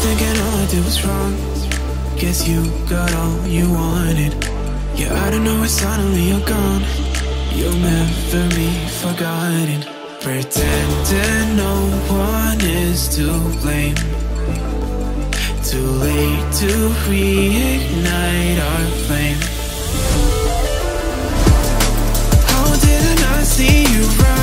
thinking all I did was wrong. Guess you got all you wanted. Yeah, I don't know why suddenly you're gone. You'll never be forgotten. Pretending no one is to blame. Too late to reignite our flame. How did I not see you right?